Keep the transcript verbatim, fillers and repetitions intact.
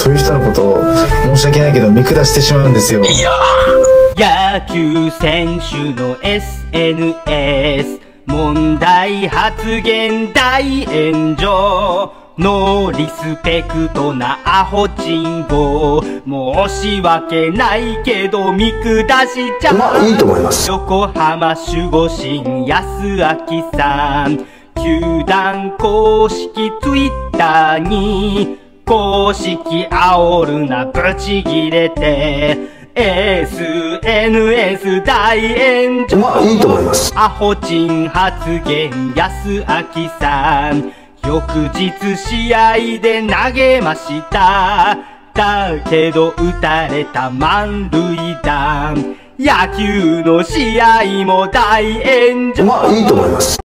そういう人のことを申し訳ないけど見下してしまうんですよ。いや野球選手の エスエヌエス 問題発言大炎上、ノーリスペクトなアホチンゴ、申し訳ないけど見下しちゃう。 まあいいと思います。 横浜守護神安明さん、球団公式ツイッターに公式煽るなブチギレて エスエヌエス 大炎上。 まあいいと思います。 アホチン発言安明さん、翌日試合で投げました。だけど打たれた満塁弾、野球の試合も大炎上。 まあいいと思います。